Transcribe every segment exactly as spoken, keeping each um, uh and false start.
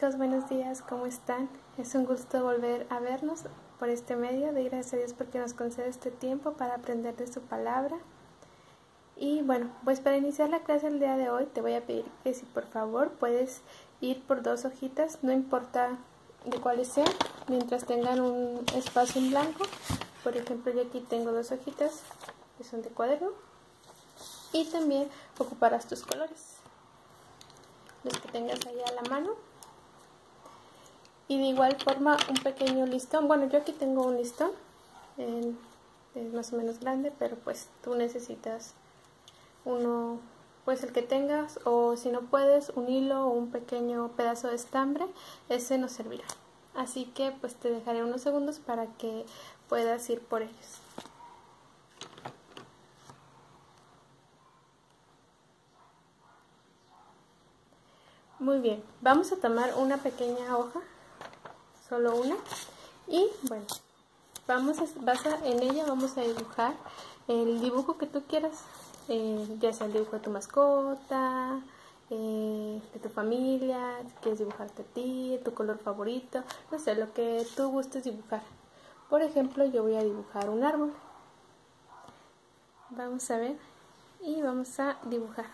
chicos, buenos días, ¿cómo están? Es un gusto volver a vernos por este medio. Doy gracias a Dios porque nos concede este tiempo para aprender de su palabra. Y bueno, pues para iniciar la clase el día de hoy te voy a pedir que si por favor puedes ir por dos hojitas, no importa de cuáles sean, mientras tengan un espacio en blanco. Por ejemplo, yo aquí tengo dos hojitas que son de cuaderno y también ocuparás tus colores, los que tengas ahí a la mano. Y de igual forma un pequeño listón. Bueno, yo aquí tengo un listón, eh, es más o menos grande, pero pues tú necesitas uno, pues el que tengas, o si no puedes, un hilo o un pequeño pedazo de estambre, ese nos servirá. Así que pues te dejaré unos segundos para que puedas ir por ellos. Muy bien, vamos a tomar una pequeña hoja, solo una, y bueno, vamos a, vas a, en ella vamos a dibujar el dibujo que tú quieras, eh, ya sea el dibujo de tu mascota, eh, de tu familia, si quieres dibujarte a ti, tu color favorito, no sé, lo que tú gustes dibujar. Por ejemplo, yo voy a dibujar un árbol. Vamos a ver y vamos a dibujar.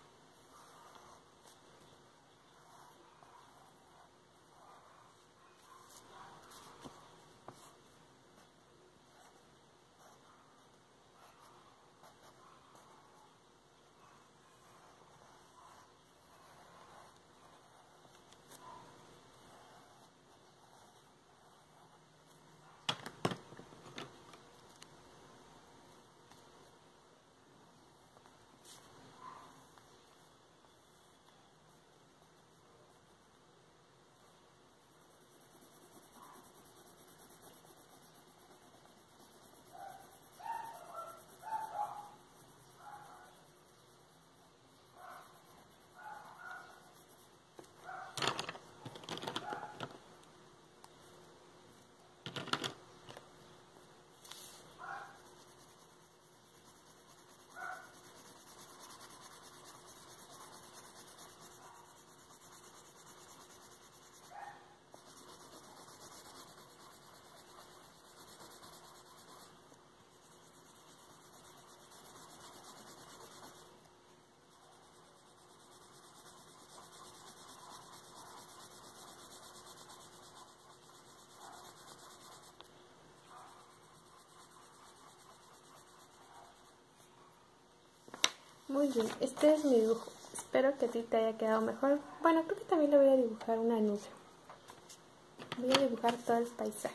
Muy bien, este es mi dibujo. Espero que a ti te haya quedado mejor. Bueno, creo que también le voy a dibujar una nube. Voy a dibujar todo el paisaje.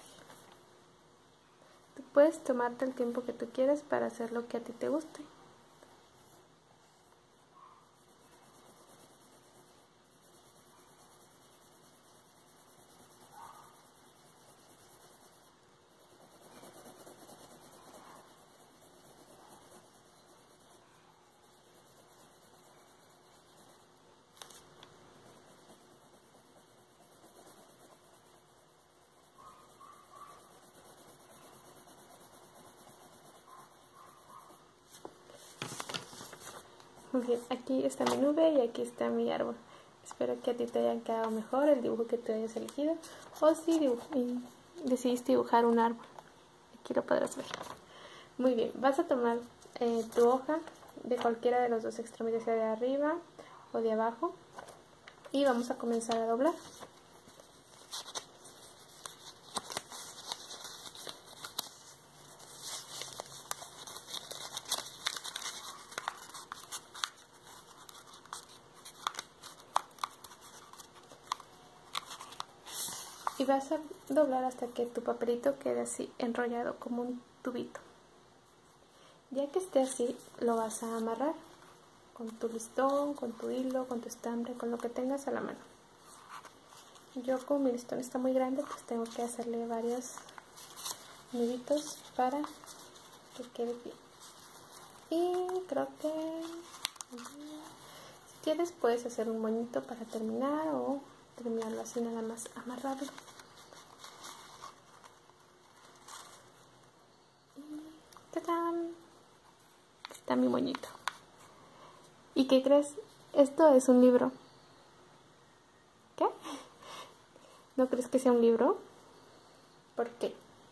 Tú puedes tomarte el tiempo que tú quieras para hacer lo que a ti te guste. Muy bien, aquí está mi nube y aquí está mi árbol. Espero que a ti te haya quedado mejor el dibujo que tú hayas elegido. O si dibuj- decidiste dibujar un árbol, aquí lo podrás ver. Muy bien, vas a tomar eh, tu hoja de cualquiera de los dos extremos, ya sea de arriba o de abajo, y vamos a comenzar a doblar. Y vas a doblar hasta que tu papelito quede así enrollado como un tubito. Ya que esté así, lo vas a amarrar con tu listón, con tu hilo, con tu estambre, con lo que tengas a la mano. Yo, como mi listón está muy grande, pues tengo que hacerle varios nuditos para que quede bien. Y creo que si quieres puedes hacer un moñito para terminar, o terminarlo así, nada más amarrarlo. Y ¡tadán! Está mi moñito. ¿Y qué crees? Esto es un libro. ¿Qué? ¿No crees que sea un libro? ¿Por qué?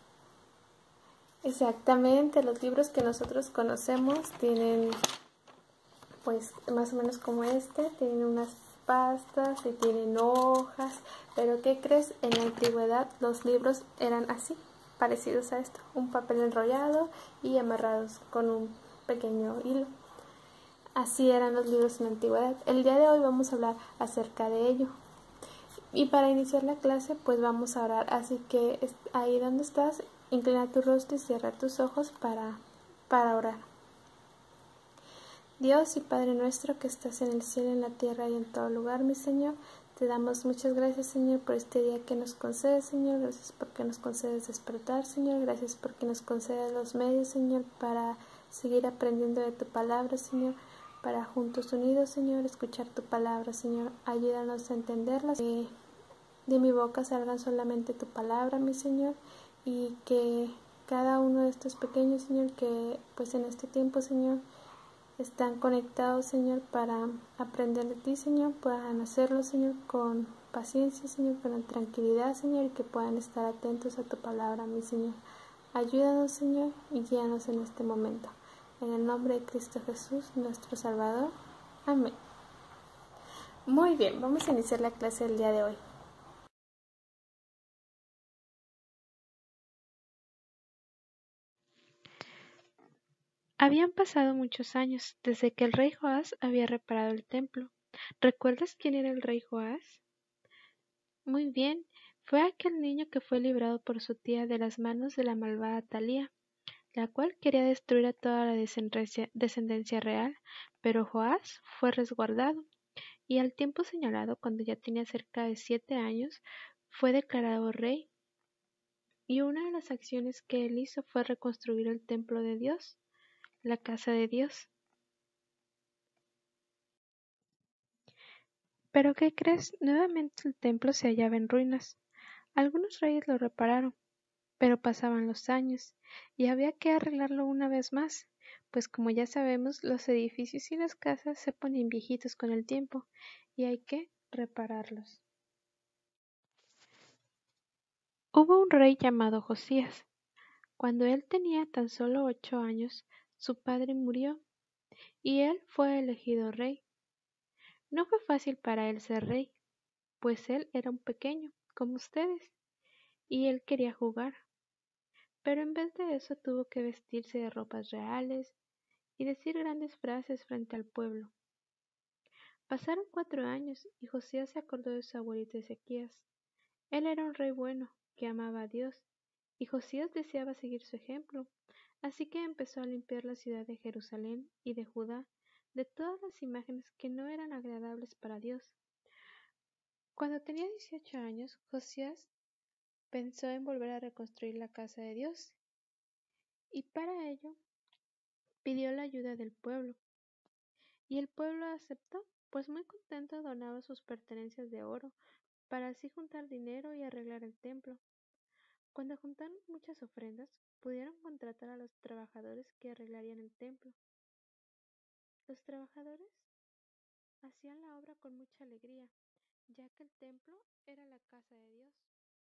Exactamente, los libros que nosotros conocemos tienen, pues, más o menos como este, tienen unas pastas y tienen hojas, pero ¿qué crees? En la antigüedad los libros eran así, parecidos a esto, un papel enrollado y amarrados con un pequeño hilo. Así eran los libros en la antigüedad. El día de hoy vamos a hablar acerca de ello. Y para iniciar la clase, pues vamos a orar. Así que ahí donde estás, inclina tu rostro y cierra tus ojos para, para orar. Dios y Padre nuestro que estás en el cielo, en la tierra y en todo lugar, mi Señor, te damos muchas gracias, Señor, por este día que nos concedes, Señor. Gracias porque nos concedes despertar, Señor. Gracias porque nos concedes los medios, Señor, para seguir aprendiendo de tu palabra, Señor. Para juntos unidos, Señor, escuchar tu palabra, Señor. Ayúdanos a entenderla. Que de mi boca salgan solamente tu palabra, mi Señor, y que cada uno de estos pequeños, Señor, que pues en este tiempo, Señor, están conectados, Señor, para aprender de ti, Señor, puedan hacerlo, Señor, con paciencia, Señor, con tranquilidad, Señor, y que puedan estar atentos a tu palabra, mi Señor. Ayúdanos, Señor, y guíanos en este momento. En el nombre de Cristo Jesús, nuestro Salvador. Amén. Muy bien, vamos a iniciar la clase del día de hoy. Habían pasado muchos años desde que el rey Joás había reparado el templo. ¿Recuerdas quién era el rey Joás? Muy bien, fue aquel niño que fue librado por su tía de las manos de la malvada Talía, la cual quería destruir a toda la descendencia real, pero Joás fue resguardado, y al tiempo señalado, cuando ya tenía cerca de siete años, fue declarado rey, y una de las acciones que él hizo fue reconstruir el templo de Dios, la casa de Dios. ¿Pero qué crees? Nuevamente el templo se hallaba en ruinas. Algunos reyes lo repararon, pero pasaban los años, y había que arreglarlo una vez más, pues como ya sabemos, los edificios y las casas se ponen viejitos con el tiempo, y hay que repararlos. Hubo un rey llamado Josías. Cuando él tenía tan solo ocho años, su padre murió, y él fue elegido rey. No fue fácil para él ser rey, pues él era un pequeño, como ustedes, y él quería jugar. Pero en vez de eso tuvo que vestirse de ropas reales y decir grandes frases frente al pueblo. Pasaron cuatro años y Josías se acordó de su abuelito Ezequías. Él era un rey bueno, que amaba a Dios, y Josías deseaba seguir su ejemplo, así que empezó a limpiar la ciudad de Jerusalén y de Judá de todas las imágenes que no eran agradables para Dios. Cuando tenía dieciocho años, Josías pensó en volver a reconstruir la casa de Dios, y para ello pidió la ayuda del pueblo. Y el pueblo aceptó, pues muy contento donaba sus pertenencias de oro, para así juntar dinero y arreglar el templo. Cuando juntaron muchas ofrendas, pudieron contratar a los trabajadores que arreglarían el templo. Los trabajadores hacían la obra con mucha alegría, ya que el templo era la casa de Dios.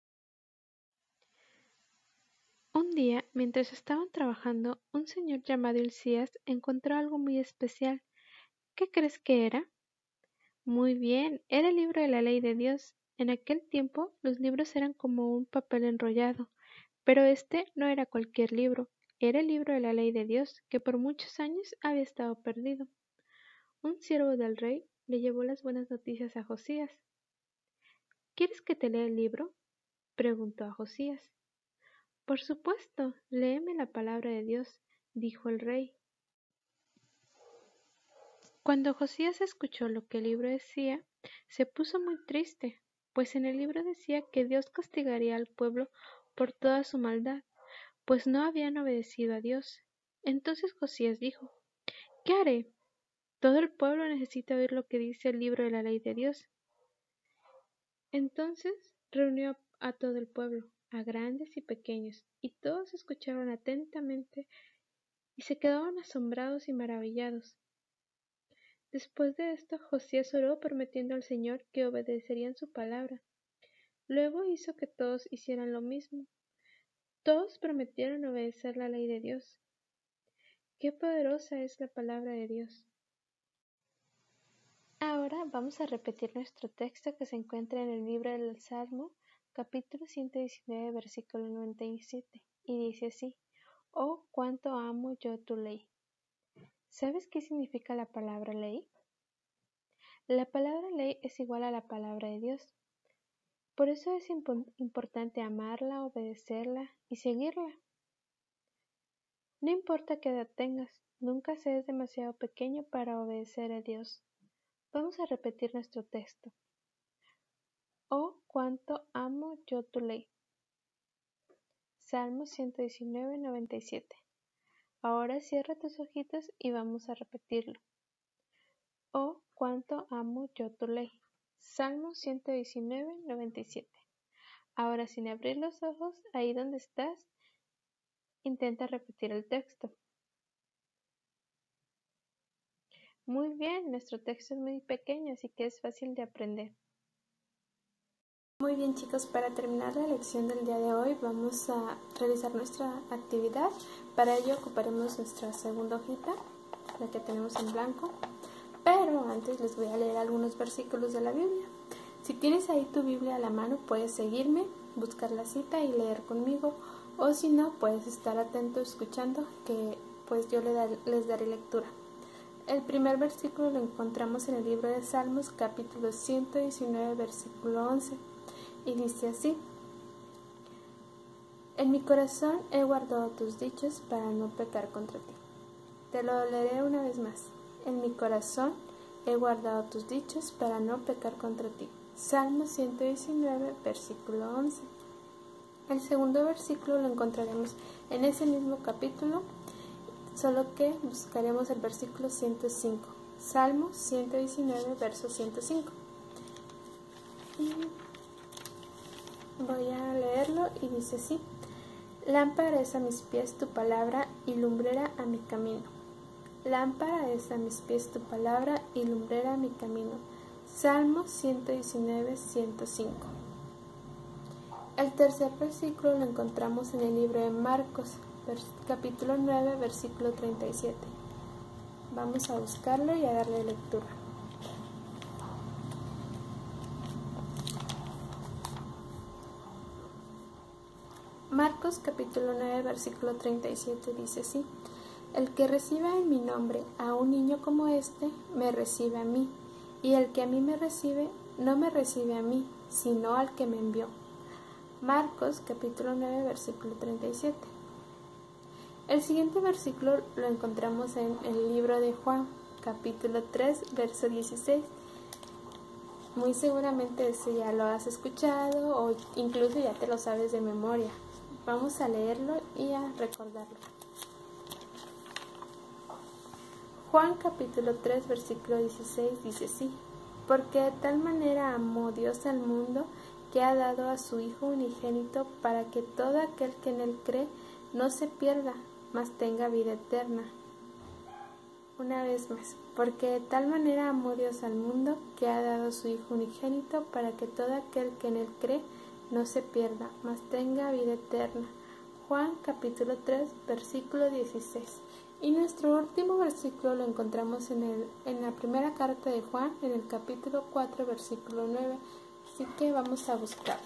Un día, mientras estaban trabajando, un señor llamado Hilcías encontró algo muy especial. ¿Qué crees que era? Muy bien, era el libro de la ley de Dios. En aquel tiempo los libros eran como un papel enrollado, pero este no era cualquier libro, era el libro de la ley de Dios, que por muchos años había estado perdido. Un siervo del rey le llevó las buenas noticias a Josías. ¿Quieres que te lea el libro?, preguntó a Josías. Por supuesto, léeme la palabra de Dios, dijo el rey. Cuando Josías escuchó lo que el libro decía, se puso muy triste, pues en el libro decía que Dios castigaría al pueblo por toda su maldad, pues no habían obedecido a Dios. Entonces Josías dijo, ¿qué haré? Todo el pueblo necesita oír lo que dice el libro de la ley de Dios. Entonces reunió a todo el pueblo, a grandes y pequeños, y todos escucharon atentamente y se quedaban asombrados y maravillados. Después de esto, Josías oró prometiendo al Señor que obedecerían su palabra. Luego hizo que todos hicieran lo mismo. Todos prometieron obedecer la ley de Dios. ¡Qué poderosa es la palabra de Dios! Ahora vamos a repetir nuestro texto que se encuentra en el libro del Salmo, capítulo ciento diecinueve, versículo noventa y siete, y dice así: Oh, cuánto amo yo tu ley. ¿Sabes qué significa la palabra ley? La palabra ley es igual a la palabra de Dios. Por eso es imp- importante amarla, obedecerla y seguirla. No importa qué edad tengas, nunca seas demasiado pequeño para obedecer a Dios. Vamos a repetir nuestro texto. Oh, cuánto amo yo tu ley. Salmo ciento diecinueve, noventa y siete. Ahora cierra tus ojitos y vamos a repetirlo. Oh, cuánto amo yo tu ley. Salmo ciento diecinueve, noventa y siete. Ahora, sin abrir los ojos, ahí donde estás, intenta repetir el texto. Muy bien, nuestro texto es muy pequeño, así que es fácil de aprender. Muy bien, chicos, para terminar la lección del día de hoy vamos a realizar nuestra actividad. Para ello ocuparemos nuestra segunda hojita, la que tenemos en blanco, pero antes les voy a leer algunos versículos de la Biblia. Si tienes ahí tu Biblia a la mano, puedes seguirme, buscar la cita y leer conmigo, o si no, puedes estar atento escuchando, que pues yo les daré lectura. El primer versículo lo encontramos en el libro de Salmos, capítulo ciento diecinueve, versículo once, y dice así: En mi corazón he guardado tus dichos para no pecar contra ti. Te lo leeré una vez más. En mi corazón he guardado tus dichos para no pecar contra ti. Salmo ciento diecinueve, versículo once. El segundo versículo lo encontraremos en ese mismo capítulo, solo que buscaremos el versículo ciento cinco. Salmo ciento diecinueve, verso ciento cinco. Y voy a leerlo y dice así: Lámpara es a mis pies tu palabra y lumbrera a mi camino. Lámpara es a mis pies tu palabra y lumbrera a mi camino. Salmo ciento diecinueve, ciento cinco. El tercer versículo lo encontramos en el libro de Marcos, capítulo nueve, versículo treinta y siete. Vamos a buscarlo y a darle lectura. Marcos capítulo nueve, versículo treinta y siete dice así: El que reciba en mi nombre a un niño como este, me recibe a mí, y el que a mí me recibe, no me recibe a mí, sino al que me envió. Marcos capítulo nueve, versículo treinta y siete. El siguiente versículo lo encontramos en el libro de Juan, capítulo tres, verso dieciséis. Muy seguramente ese ya lo has escuchado o incluso ya te lo sabes de memoria. Vamos a leerlo y a recordarlo. Juan capítulo tres, versículo dieciséis dice así: Porque de tal manera amó Dios al mundo, que ha dado a su Hijo unigénito, para que todo aquel que en él cree no se pierda, mas tenga vida eterna. Una vez más, porque de tal manera amó Dios al mundo, que ha dado a su Hijo unigénito, para que todo aquel que en él cree no se pierda, mas tenga vida eterna. Juan capítulo tres, versículo dieciséis. Y nuestro último versículo lo encontramos en, el, en la primera carta de Juan, en el capítulo cuatro, versículo nueve. Así que vamos a buscarlo.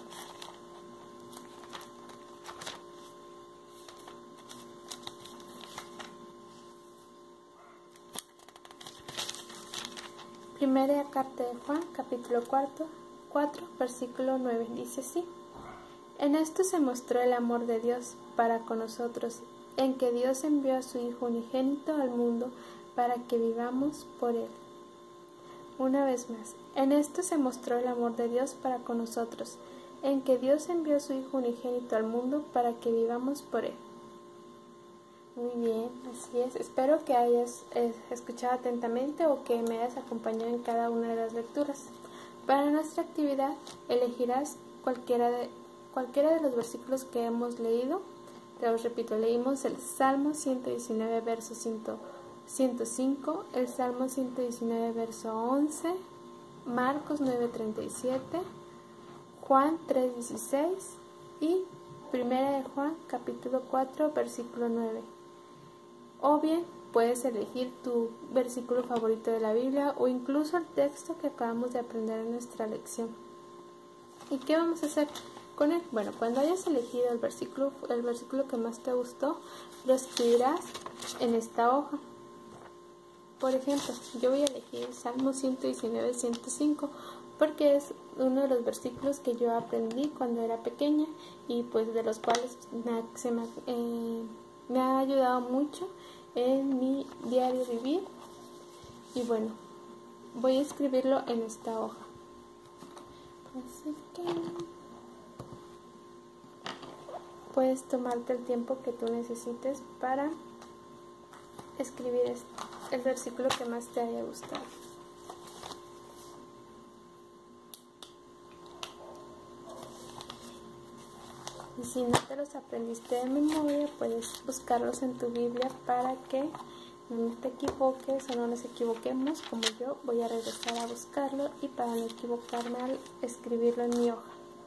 Primera carta de Juan, capítulo cuatro, cuatro, versículo nueve, dice así: En esto se mostró el amor de Dios para con nosotros, en que Dios envió a su Hijo unigénito al mundo para que vivamos por él. Una vez más, en esto se mostró el amor de Dios para con nosotros, en que Dios envió a su Hijo unigénito al mundo para que vivamos por él. Muy bien, así es. Espero que hayas eh, escuchado atentamente o que me hayas acompañado en cada una de las lecturas. Para nuestra actividad elegirás cualquiera de, cualquiera de los versículos que hemos leído. Te los repito, leímos el Salmo ciento diecinueve, verso ciento cinco, el Salmo ciento diecinueve, verso once, Marcos nueve, treinta y siete, Juan tres dieciséis y Primera de Juan capítulo cuatro versículo nueve. O bien puedes elegir tu versículo favorito de la Biblia o incluso el texto que acabamos de aprender en nuestra lección. ¿Y qué vamos a hacer con él? Bueno, cuando hayas elegido el versículo, el versículo que más te gustó, lo escribirás en esta hoja. Por ejemplo, yo voy a elegir Salmo ciento diecinueve, ciento cinco, porque es uno de los versículos que yo aprendí cuando era pequeña y pues de los cuales me, se me, eh, me ha ayudado mucho en mi diario vivir. Y bueno, voy a escribirlo en esta hoja. Así que puedes tomarte el tiempo que tú necesites para escribir el versículo que más te haya gustado. Y si no te los aprendiste de memoria, puedes buscarlos en tu Biblia para que no te equivoques o no nos equivoquemos. Como yo, voy a regresar a buscarlo y para no equivocarme al escribirlo en mi hoja.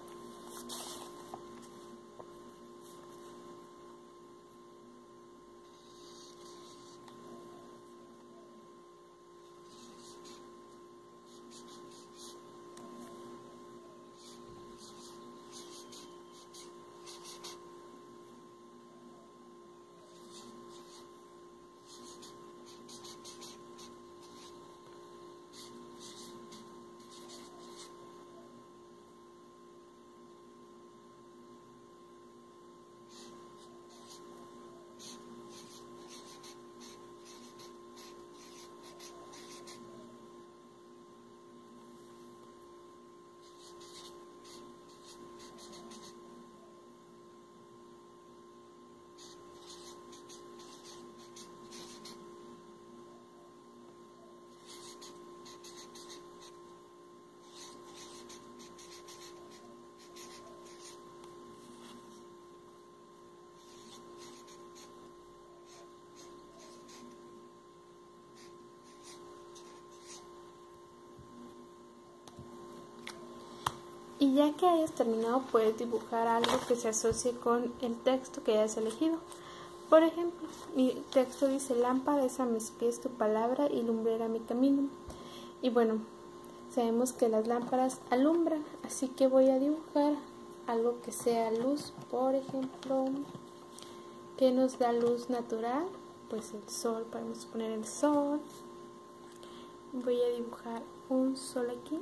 Y ya que hayas terminado, puedes dibujar algo que se asocie con el texto que hayas elegido. Por ejemplo, mi texto dice: lámpara es a mis pies tu palabra y lumbrera mi camino. Y bueno, sabemos que las lámparas alumbran, así que voy a dibujar algo que sea luz. Por ejemplo, ¿qué nos da luz natural? Pues el sol, podemos poner el sol. Voy a dibujar un sol aquí.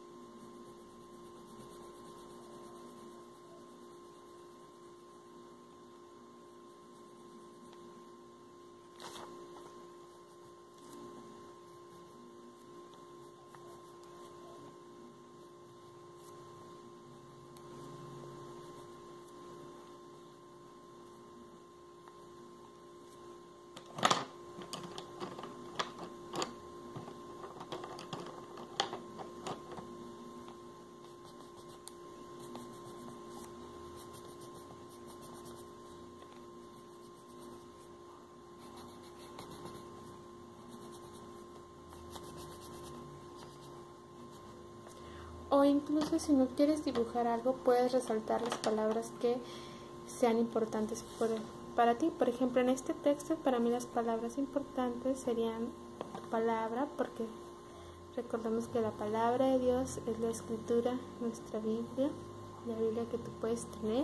O incluso si no quieres dibujar algo, puedes resaltar las palabras que sean importantes por, para ti. Por ejemplo, en este texto, para mí las palabras importantes serían tu palabra, porque recordemos que la palabra de Dios es la escritura, nuestra Biblia, la Biblia que tú puedes tener.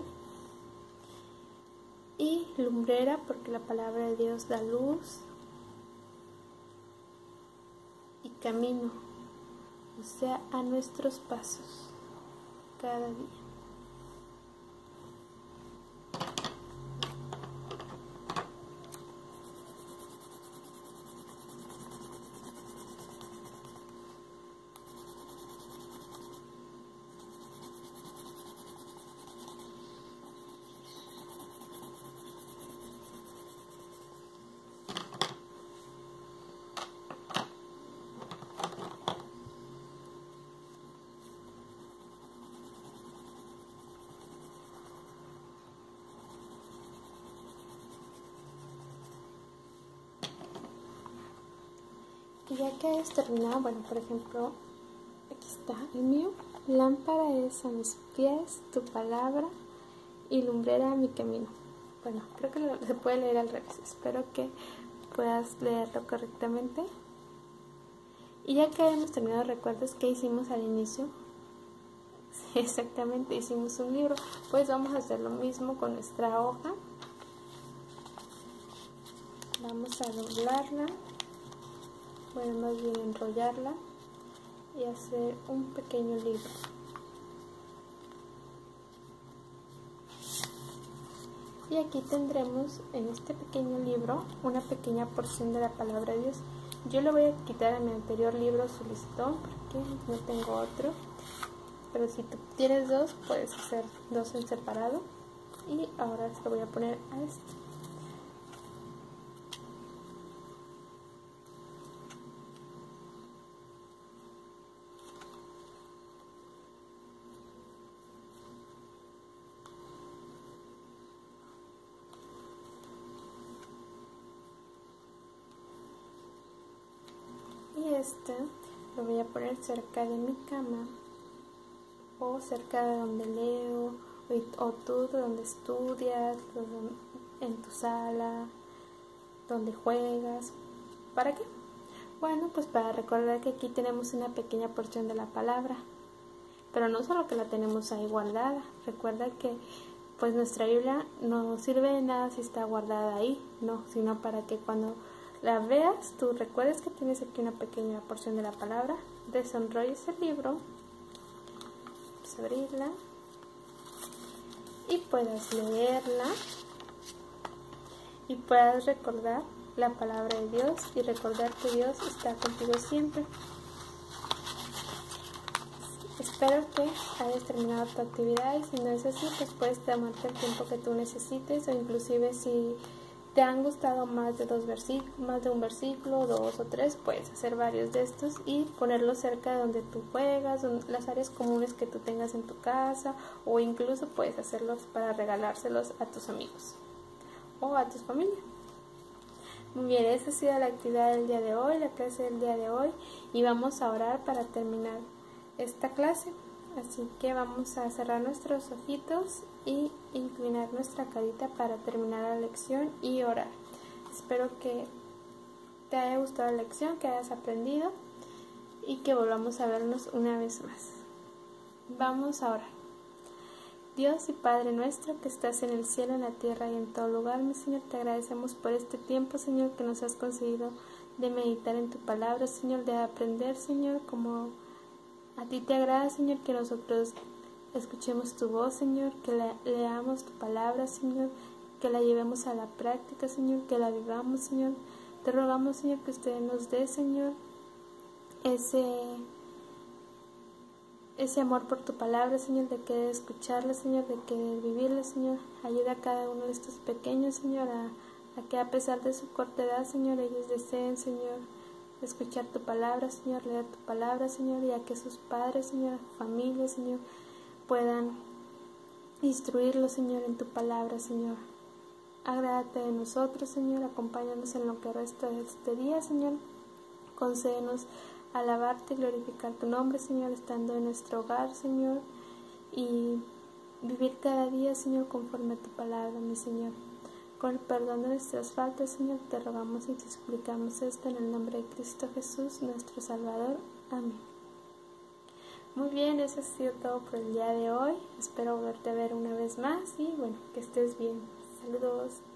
Y lumbrera, porque la palabra de Dios da luz. Y camino, o sea, a nuestros pasos cada día. Y ya que hayas terminado, bueno, por ejemplo, aquí está el mío. Lámpara es a mis pies tu palabra y lumbrera mi camino. Bueno, creo que lo, se puede leer al revés. Espero que puedas leerlo correctamente. Y ya que hemos terminado, ¿recuerdas qué hicimos al inicio? Sí, exactamente, hicimos un libro. Pues vamos a hacer lo mismo con nuestra hoja. Vamos a doblarla, bueno, más bien enrollarla y hacer un pequeño libro. Y aquí tendremos en este pequeño libro una pequeña porción de la palabra de Dios. Yo le voy a quitar a mi anterior libro su listón porque no tengo otro. Pero si tú tienes dos, puedes hacer dos en separado. Y ahora se lo voy a poner a este. Y este lo voy a poner cerca de mi cama o cerca de donde leo o tú donde estudias, en tu sala, donde juegas. ¿Para qué? Bueno, pues para recordar que aquí tenemos una pequeña porción de la palabra, pero no solo que la tenemos ahí guardada. Recuerda que pues nuestra Biblia no sirve de nada si está guardada ahí, no, sino para que cuando la veas, tú recuerdes que tienes aquí una pequeña porción de la palabra, desenrolles el libro, pues abrirla y puedas leerla y puedas recordar la palabra de Dios y recordar que Dios está contigo siempre. Espero que hayas terminado tu actividad y si no es así, pues puedes tomarte el tiempo que tú necesites o inclusive si te han gustado más de dos versículos, más de un versículo, dos o tres, puedes hacer varios de estos y ponerlos cerca de donde tú juegas, las áreas comunes que tú tengas en tu casa o incluso puedes hacerlos para regalárselos a tus amigos o a tu familia. Muy bien, esa ha sido la actividad del día de hoy, la clase del día de hoy y vamos a orar para terminar esta clase. Así que vamos a cerrar nuestros ojitos y inclinar nuestra carita para terminar la lección y orar. Espero que te haya gustado la lección, que hayas aprendido y que volvamos a vernos una vez más. Vamos a orar. Dios y Padre nuestro que estás en el cielo, en la tierra y en todo lugar, mi Señor, te agradecemos por este tiempo, Señor, que nos has concedido de meditar en tu palabra, Señor, de aprender, Señor, como a ti te agrada, Señor, que nosotros escuchemos tu voz, Señor, que la, leamos tu palabra, Señor, que la llevemos a la práctica, Señor, que la vivamos, Señor. Te rogamos, Señor, que usted nos dé, Señor, ese, ese amor por tu palabra, Señor, de querer escucharla, Señor, de querer vivirla, Señor. Ayuda a cada uno de estos pequeños, Señor, a, a que a pesar de su corta edad, Señor, ellos deseen, Señor, escuchar tu palabra, Señor, leer tu palabra, Señor, y a que sus padres, Señor, familia, Señor, puedan instruirlos, Señor, en tu palabra, Señor. Agrádate de nosotros, Señor, acompáñanos en lo que resta de este día, Señor. Concédenos alabarte y glorificar tu nombre, Señor, estando en nuestro hogar, Señor, y vivir cada día, Señor, conforme a tu palabra, mi Señor. Con el perdón de nuestras faltas, Señor, te rogamos y te suplicamos esto en el nombre de Cristo Jesús, nuestro Salvador. Amén. Muy bien, eso ha sido todo por el día de hoy. Espero volverte a ver una vez más y bueno, que estés bien. Saludos.